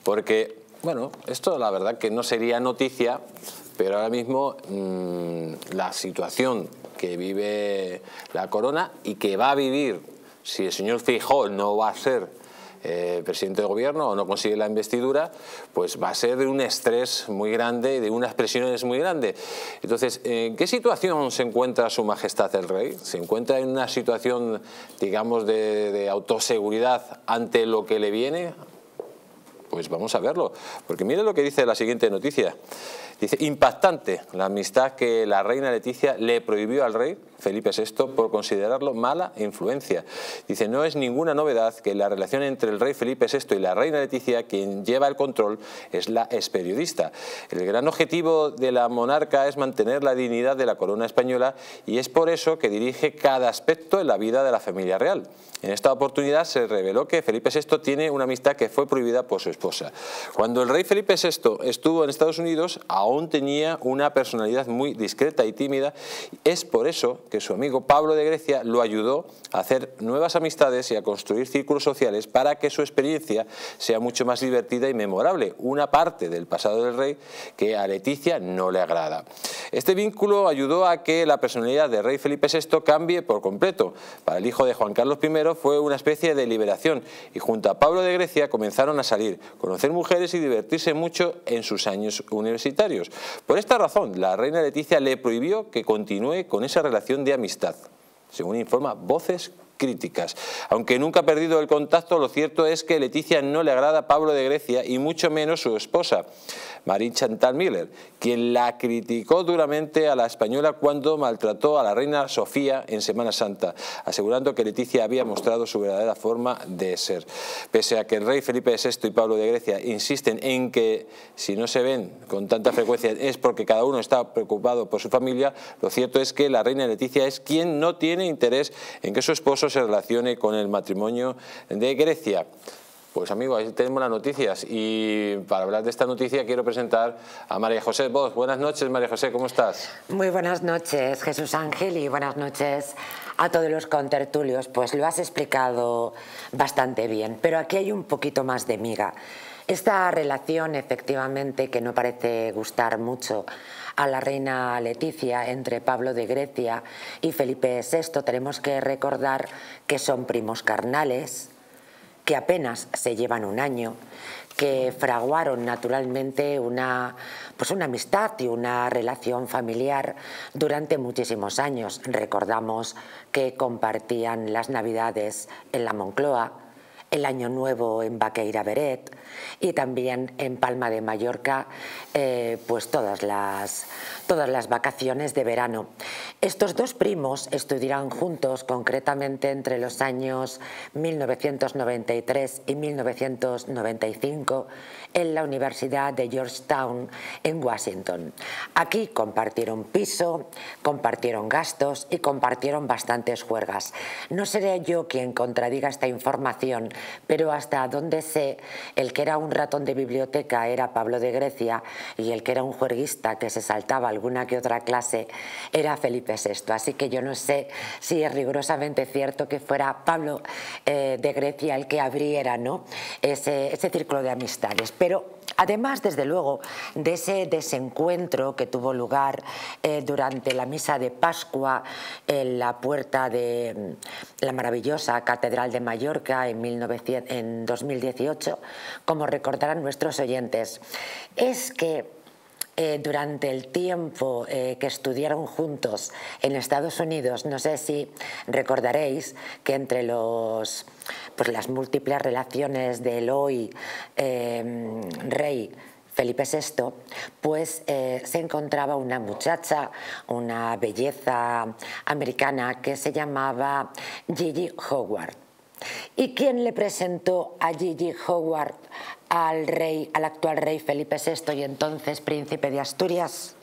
porque, bueno, esto la verdad que no sería noticia, pero ahora mismo la situación que vive la corona y que va a vivir si el señor Feijóo no va a ser presidente de gobierno o no consigue la investidura, pues va a ser de un estrés muy grande, de unas presiones muy grandes. Entonces, ¿en qué situación se encuentra Su Majestad el Rey? ¿Se encuentra en una situación, digamos, de autoseguridad ante lo que le viene? Pues vamos a verlo, porque mire lo que dice la siguiente noticia. Dice, impactante la amistad que la reina Leticia le prohibió al rey Felipe VI por considerarlo mala influencia. Dice, no es ninguna novedad que la relación entre el rey Felipe VI y la reina Leticia, quien lleva el control, es la experiodista. El gran objetivo de la monarca es mantener la dignidad de la corona española y es por eso que dirige cada aspecto en la vida de la familia real. En esta oportunidad se reveló que Felipe VI tiene una amistad que fue prohibida por su esposa. Cuando el rey Felipe VI estuvo en Estados Unidos, aún tenía una personalidad muy discreta y tímida. Es por eso que su amigo Pablo de Grecia lo ayudó a hacer nuevas amistades y a construir círculos sociales para que su experiencia sea mucho más divertida y memorable, una parte del pasado del rey que a Leticia no le agrada. Este vínculo ayudó a que la personalidad del rey Felipe VI cambie por completo. Para el hijo de Juan Carlos I fue una especie de liberación y junto a Pablo de Grecia comenzaron a salir, conocer mujeres y divertirse mucho en sus años universitarios. Por esta razón, la reina Leticia le prohibió que continúe con esa relación de amistad, según informa Voces Críticas. Aunque nunca ha perdido el contacto, lo cierto es que Leticia no le agrada a Pablo de Grecia y mucho menos su esposa, Marie-Chantal Miller, quien la criticó duramente a la española cuando maltrató a la reina Sofía en Semana Santa, asegurando que Leticia había mostrado su verdadera forma de ser. Pese a que el rey Felipe VI y Pablo de Grecia insisten en que si no se ven con tanta frecuencia es porque cada uno está preocupado por su familia, lo cierto es que la reina Leticia es quien no tiene interés en que su esposo se relacione con el matrimonio de Grecia. Pues amigos, ahí tenemos las noticias y para hablar de esta noticia quiero presentar a María José Bosch. Buenas noches, María José, ¿cómo estás? Muy buenas noches, Jesús Ángel, y buenas noches a todos los contertulios. Pues lo has explicado bastante bien, pero aquí hay un poquito más de miga. Esta relación, efectivamente, que no parece gustar mucho a la reina Leticia entre Pablo de Grecia y Felipe VI, tenemos que recordar que son primos carnales, que apenas se llevan un año, que fraguaron naturalmente una amistad y una relación familiar durante muchísimos años. Recordamos que compartían las Navidades en la Moncloa, el Año Nuevo en Baqueira Beret y también en Palma de Mallorca, pues todas las vacaciones de verano. Estos dos primos estudiaron juntos, concretamente entre los años 1993 y 1995, en la Universidad de Georgetown en Washington. Aquí compartieron piso, compartieron gastos y compartieron bastantes juergas. No seré yo quien contradiga esta información, pero hasta donde sé, el que era un ratón de biblioteca era Pablo de Grecia y el que era un juerguista que se saltaba alguna que otra clase era Felipe VI. Así que yo no sé si es rigurosamente cierto que fuera Pablo de Grecia el que abriera, ¿no?, ese círculo de amistades. Pero además, desde luego, de ese desencuentro que tuvo lugar durante la misa de Pascua en la puerta de la maravillosa Catedral de Mallorca en 2018, como recordarán nuestros oyentes, es que durante el tiempo que estudiaron juntos en Estados Unidos, no sé si recordaréis que entre las múltiples relaciones del hoy rey Felipe VI, pues se encontraba una muchacha, una belleza americana que se llamaba Gigi Howard. ¿Y quién le presentó a Gigi Howard al actual rey Felipe VI y entonces príncipe de Asturias?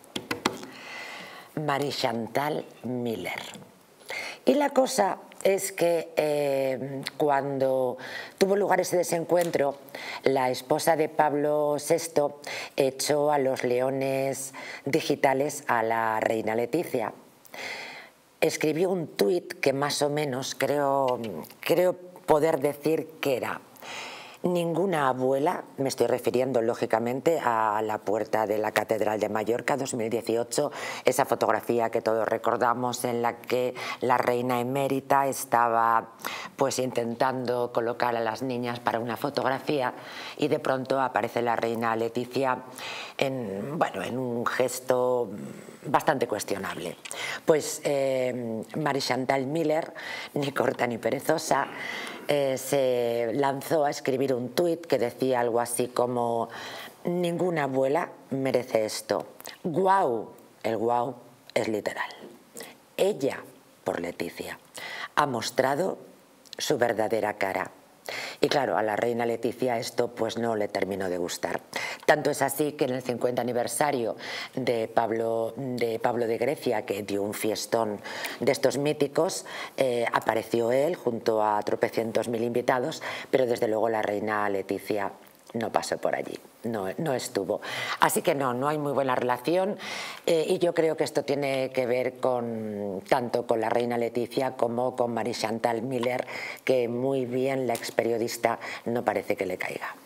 Marie-Chantal Miller. Y la cosa es que cuando tuvo lugar ese desencuentro, la esposa de Pablo VI echó a los leones digitales a la reina Leticia. Escribió un tuit que más o menos creo poder decir que era: Ninguna abuela, me estoy refiriendo lógicamente a la puerta de la Catedral de Mallorca 2018, esa fotografía que todos recordamos en la que la reina emérita estaba pues intentando colocar a las niñas para una fotografía y de pronto aparece la reina Leticia en un gesto bastante cuestionable. Pues Marie Chantal Miller, ni corta ni perezosa, se lanzó a escribir un tuit que decía algo así como: ninguna abuela merece esto. ¡Guau! El guau es literal. Ella, por Leticia, ha mostrado su verdadera cara. Y claro, a la reina Leticia esto pues no le terminó de gustar. Tanto es así que en el 50 aniversario de Pablo de Grecia, que dio un fiestón de estos míticos, apareció él junto a tropecientos mil invitados, pero desde luego la reina Leticia no pasó por allí, no estuvo. Así que no hay muy buena relación y yo creo que esto tiene que ver tanto con la reina Leticia como con Marie Chantal Miller, que muy bien la experiodista no parece que le caiga.